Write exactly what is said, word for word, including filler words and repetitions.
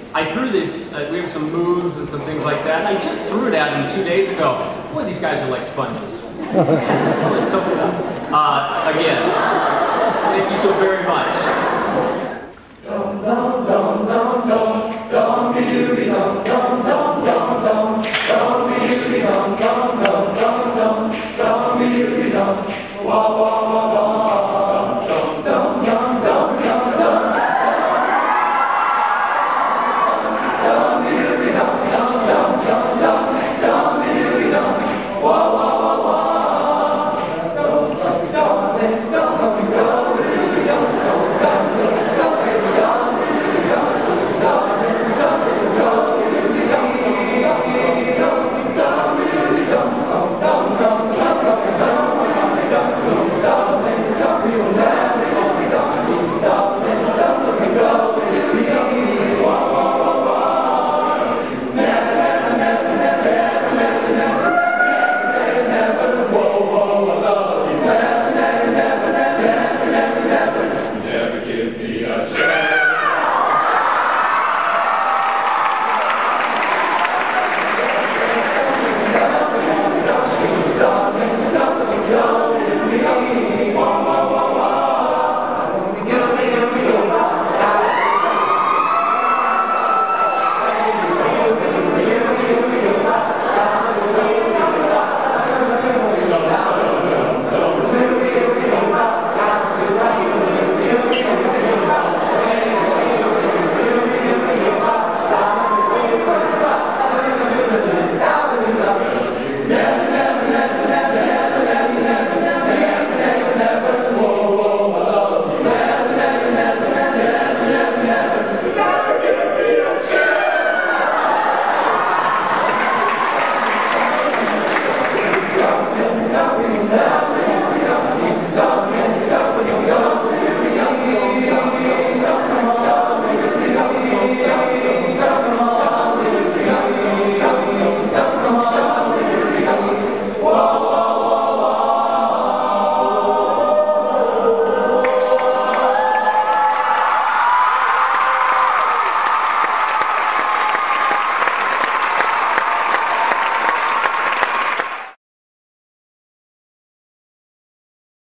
I threw this, uh, we have some moves and some things like that, and I just threw it at him two days ago. Boy, these guys are like sponges. Man, that was so, uh, again, thank you so very much.